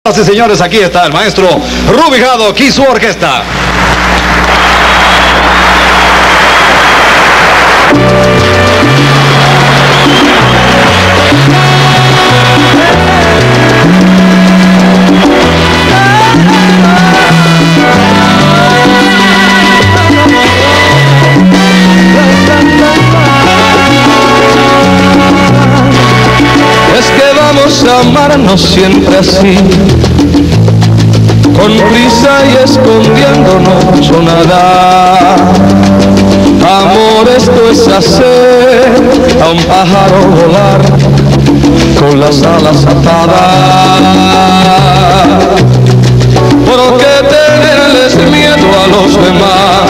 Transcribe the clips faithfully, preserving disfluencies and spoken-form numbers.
Señoras y señores, aquí está el maestro Rubijado, aquí su orquesta. Vamos a amarnos siempre así, con prisa y escondiéndonos o nada. Amor, esto es hacer a un pájaro volar con las alas atadas. ¿Por qué tenerles miedo a los demás?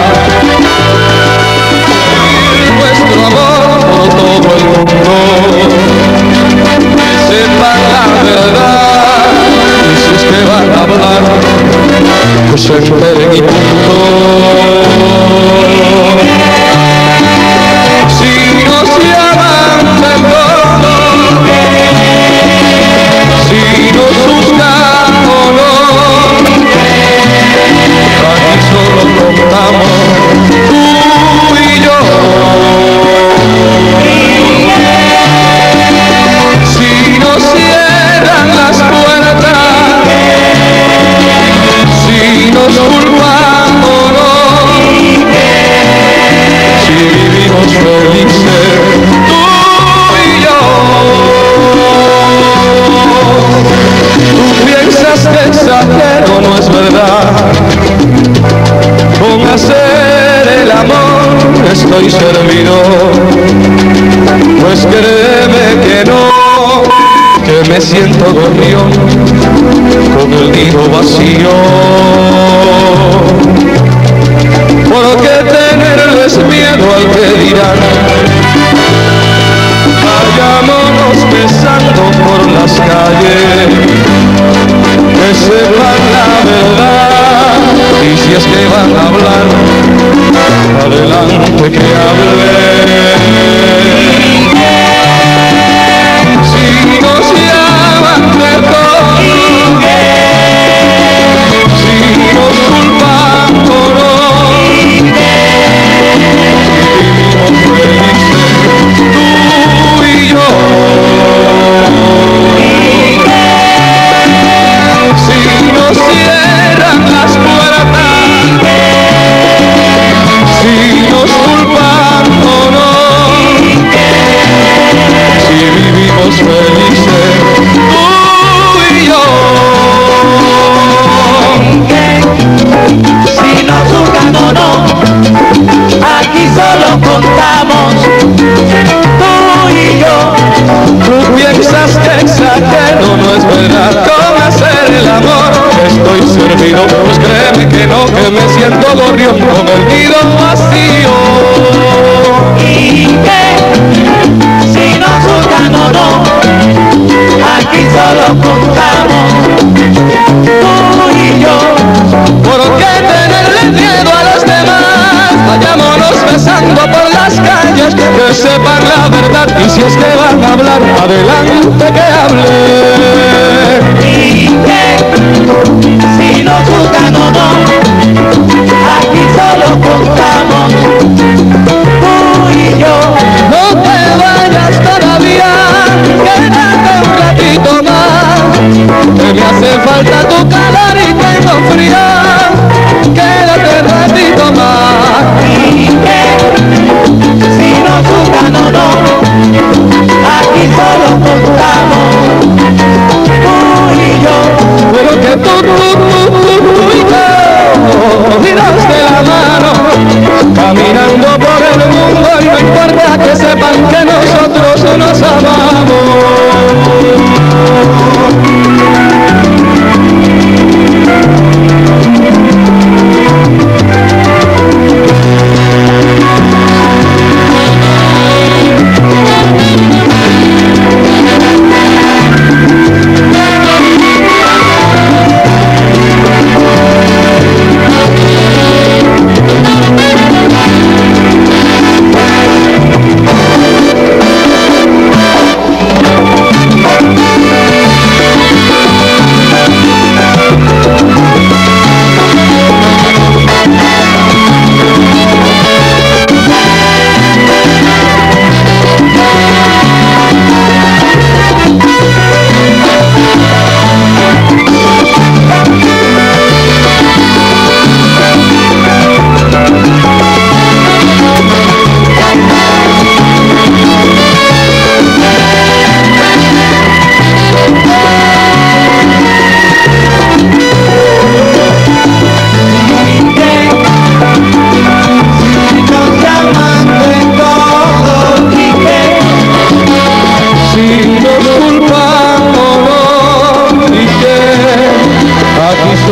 Nuestro amor por todo el mundo. Sepan la verdad, y si es que van a hablar, pues se enteren y punto. Si no se aman de todo, si nos juzgan o no, aquí solo contamos tú y yo. Cierran las puertas, si nos culpan o no, si vivimos felices tú y yo. Tú piensas que exagero, no es verdad, con hacer el amor estoy servido, pues créeme que no, que me siento gorrión con el nido vacío. ¿Por qué tenerles miedo al que dirán? Vayámonos besando por las calles, que sepan la verdad, y si es que van a hablar, adelante que hablen. Pues créeme que no, que me siento gorrión con el nido vacío. Y que si nos juzgan o no, aquí solo contamos tú y yo. ¿Por qué tenerle miedo a los demás? Vayámonos besando por las calles, que sepan la verdad, y si es que van a hablar, adelante que hablen. Y que si nos juzgan o no, aquí solo contamos tú y yo. No te vayas todavía, quédate un ratito más, que me hace falta tu calor y tengo frío, quédate un ratito más. Y que si nos juzgan o no, aquí solo contamos tú y yo. Pero que tú, tú, tú, tú y yo, irás de la mano, caminando por el mundo, y no importa que sepan que nosotros nos amamos.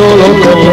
solo con